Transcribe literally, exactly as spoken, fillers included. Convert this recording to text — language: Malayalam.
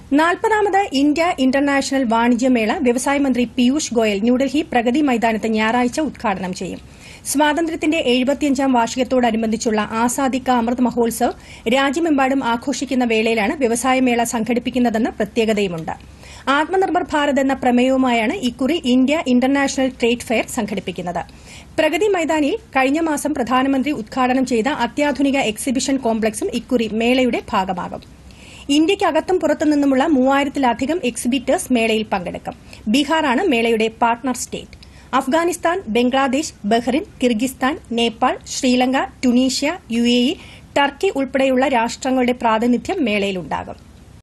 നാൽപ്പതാമത് ഇന്ത്യ ഇന്റർനാഷണൽ വാണിജ്യമേള വ്യവസായ മന്ത്രി പീയൂഷ് ഗോയൽ ന്യൂഡൽഹി പ്രഗതി മൈതാനത്ത് ഞായറാഴ്ച ഉദ്ഘാടനം ചെയ്യും. സ്വാതന്ത്ര്യത്തിന്റെ എഴുപത്തിയഞ്ചാം വാർഷികത്തോടനുബന്ധിച്ചുള്ള ആസാദി കാ അമൃത് മഹോത്സവ് രാജ്യമെമ്പാടും ആഘോഷിക്കുന്ന വേളയിലാണ് വ്യവസായമേള സംഘടിപ്പിക്കുന്നതെന്ന പ്രത്യേകതയുമുണ്ട്. ആത്മനിർഭർ ഭാരത് എന്ന പ്രമേയവുമായാണ് ഇക്കുറി ഇന്ത്യ ഇന്റർനാഷണൽ ട്രേഡ് ഫെയർ സംഘടിപ്പിക്കുന്നത്. പ്രഗതി മൈതാനിൽ കഴിഞ്ഞ മാസം പ്രധാനമന്ത്രി ഉദ്ഘാടനം ചെയ്ത അത്യാധുനിക എക്സിബിഷൻ കോംപ്ലക്സും ഇക്കുറി മേളയുടെ ഭാഗമാകും. ഇന്ത്യയ്ക്കകത്തും പുറത്തുനിന്നുമുള്ള മൂവായിരത്തിലധികം എക്സിബിറ്റേഴ്സ് മേളയിൽ പങ്കെടുക്കും. ബീഹാറാണ് മേളയുടെ partner state. Afghanistan, Bangladesh, Bahrain, Kyrgyzstan, Nepal, Sri Lanka, Tunisia, UAE, Turkey ഉൾപ്പെടെയുള്ള രാഷ്ട്രങ്ങളുടെ പ്രാതിനിധ്യം മേളയിലുണ്ടാകും.